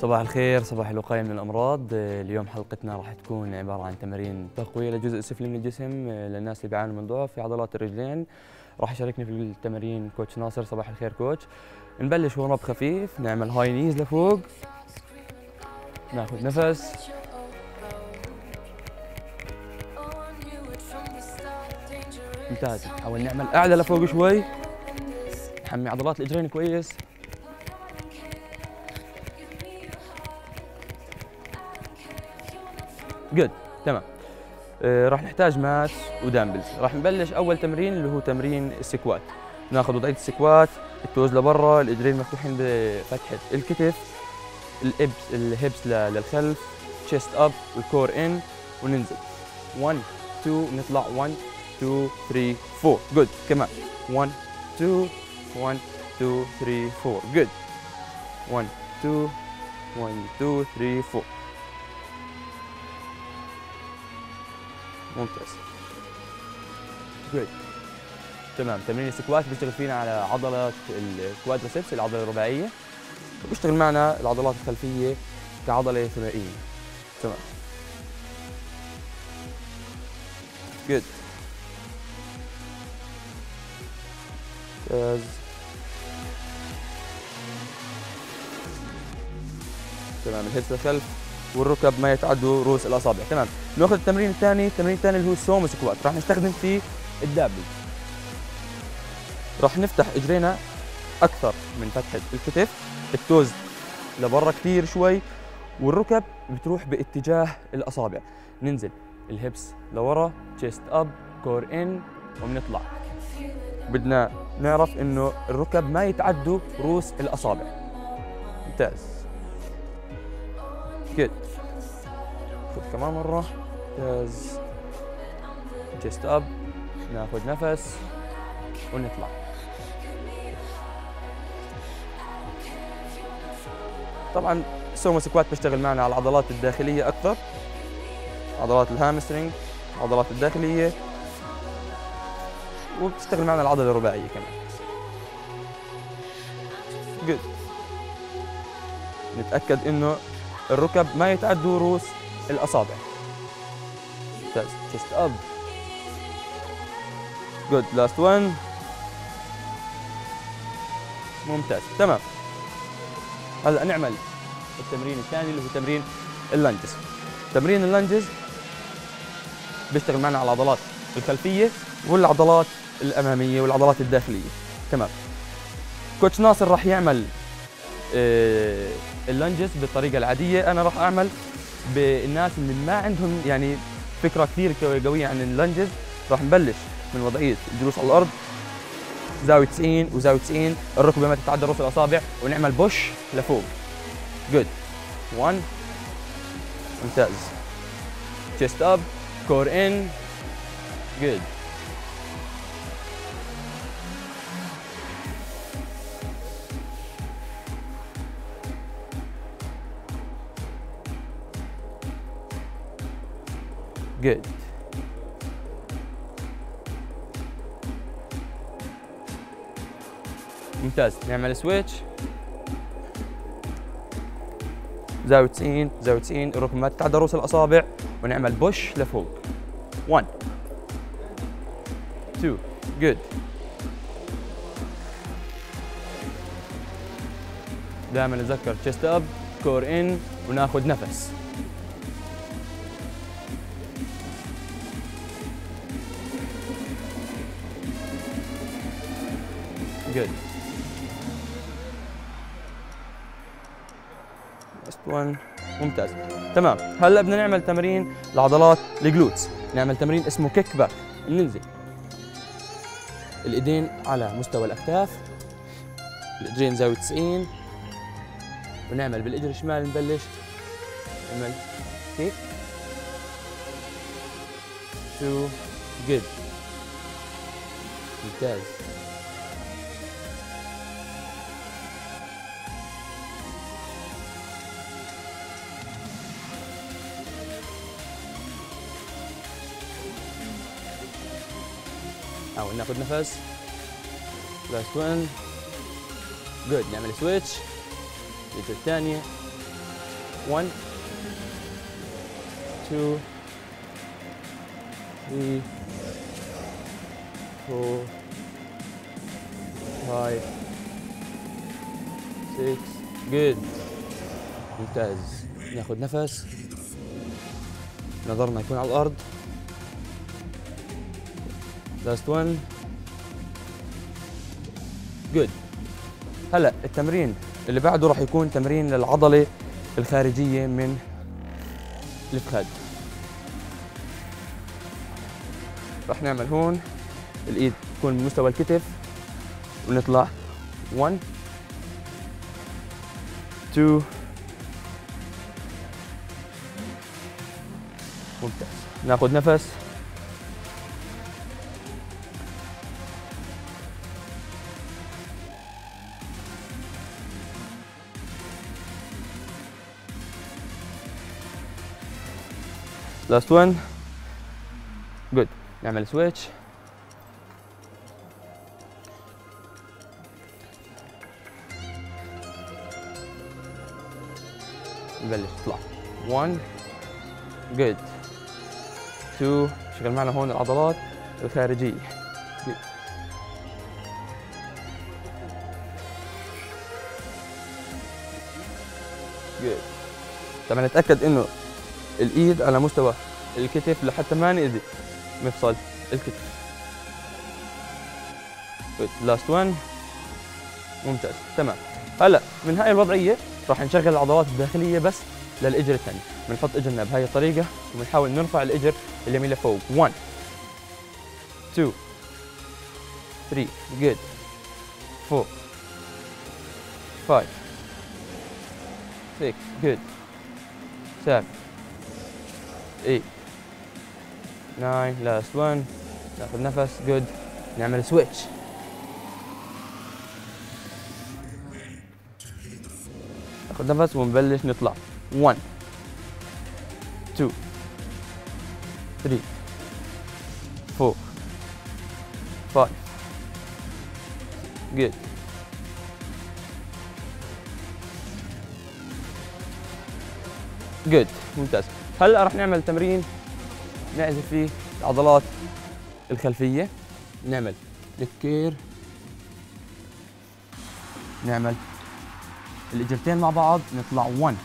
صباح الخير، صباح الوقاية من الأمراض. اليوم حلقتنا راح تكون عبارة عن تمارين تقوية للجزء السفلي من الجسم للناس اللي بيعانوا من ضعف في عضلات الرجلين. راح يشاركني في التمارين كوتش ناصر. صباح الخير كوتش. نبلش ورم اب خفيف، نعمل هاي نيز لفوق، ناخذ نفس، ممتاز. نحاول نعمل أعلى لفوق شوي، نحمي عضلات الإجرين كويس. جود، تمام. راح نحتاج مات ودامبلز. راح نبلش اول تمرين اللي هو تمرين السكوات. ناخذ وضعيه السكوات، التوز لبرا، الايدين مفتوحين بفتحه الكتف، الهبس للخلف، تشيست اب، الكور ان، وننزل 1 2، نطلع 1 2 3 4. جود، كمان 1 2 1 2 3 4. جود، 1 2 1 2 3 4. ممتاز. جود، تمام. تمرين السكوات بيشتغل فينا على عضلة الكوادريسبس، العضلة الرباعية، وبيشتغل معنا العضلات الخلفية كعضلة ثنائية. تمام. جود، ممتاز. تمام. الهيدز للخلف والركب ما يتعدوا رؤوس الاصابع. تمام. ناخذ التمرين الثاني اللي هو السومو سكوات. راح نستخدم فيه الدابل. راح نفتح اجرينا اكثر من فتحه الكتف، التوز لبرا كثير شوي، والركب بتروح باتجاه الاصابع. ننزل الهبس لورا، تشيست اب، كور ان، وبنطلع. بدنا نعرف انه الركب ما يتعدوا رؤوس الاصابع. ممتاز. جود. خذ كمان مرة. ممتاز. تشيست اب، ناخذ نفس ونطلع. طبعا السومو سكوات بيشتغل معنا على العضلات الداخلية أكثر، عضلات الهامسترينج، العضلات الداخلية، وبتشتغل معنا العضلة الرباعية كمان. جود. نتأكد إنه الركب ما يتعدوا رؤوس الأصابع. ممتاز. تشيست اب. جود، لاست 1. ممتاز، تمام. هلا نعمل التمرين الثاني اللي هو تمرين اللانجز. تمرين اللانجز بيشتغل معنا على العضلات الخلفية والعضلات الأمامية والعضلات الداخلية. تمام. كوتش ناصر راح يعمل اللانجز بالطريقة العادية، أنا راح أعمل بالناس اللي ما عندهم يعني فكرة كثير قوية عن اللانجز. راح نبلش من وضعية الجلوس على الأرض، زاوية 90 وزاوية 90، الركبة ما تتعدى رؤوس الأصابع، ونعمل بوش لفوق. جود. 1. ممتاز. تشيست اب، كور ان. جود. جود. ممتاز. نعمل سويتش، زاوية 90 زاوية 90، الركبة ما تتعدى رؤوس الأصابع، ونعمل بوش لفوق. 1 2. جود. دائما نتذكر تشيست اب، كور ان، وناخذ نفس. جود. لاست 1. ممتاز، تمام. هلا بدنا نعمل تمرين لعضلات الجلوتس. نعمل تمرين اسمه كيك باك. ننزل الايدين على مستوى الاكتاف، الايدين زاوية 90، ونعمل بالايد الشمال. نبلش نعمل كيك 2. جود. ممتاز. حاول ناخذ نفس. لاست 1. جود. نعمل سويتش، اليد الثانية، 1 2 3 4 5 6 جود. ممتاز. ناخذ نفس، نظرنا يكون على الأرض. لاست 1 جود. هلا التمرين اللي بعده راح يكون تمرين للعضلة الخارجية من الفخذ. راح نعمل هون الإيد تكون بمستوى الكتف ونطلع 1 2. ممتاز. ناخذ نفس، لاست 1 جود. نعمل سويتش، نبلش نطلع 1 جود 2. شغل معنا هون العضلات الخارجية. good. good. طبعا نتأكد انه الايد على مستوى الكتف لحتى ما نأذي مفصل الكتف. good. last 1 ممتاز. تمام. هلا من هاي الوضعية راح نشغل العضلات الداخلية بس للإجر الثاني. بنحط إجرنا بهاي الطريقة وبنحاول نرفع الإجر اليمين لفوق. 1 2 3 good 4 5 6 good 7 8 9 last 1. ناخذ نفس. good. نعمل سويتش. ناخذ نفس ونبلش نطلع 1 2 3 4 5 good. good. ممتاز. هلا رح نعمل تمرين نعزف فيه العضلات الخلفية. نعمل الكير، نعمل الإجرتين مع بعض، نطلع 1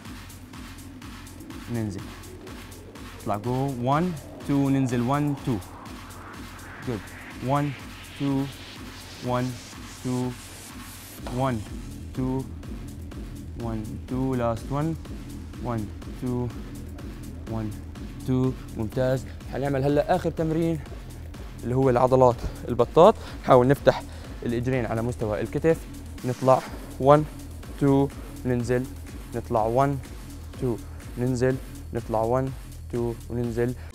ننزل، نطلع جو 1 2 ننزل 1 2 جود 1 2 1 2 1 2 1 2 لاست 1 1 2 1 2. ممتاز. حنعمل هلا آخر تمرين اللي هو العضلات البطاط. نحاول نفتح الإجرين على مستوى الكتف، نطلع 1 2 ننزل، نطلع 1 2 ننزل، نطلع 1 2 وننزل.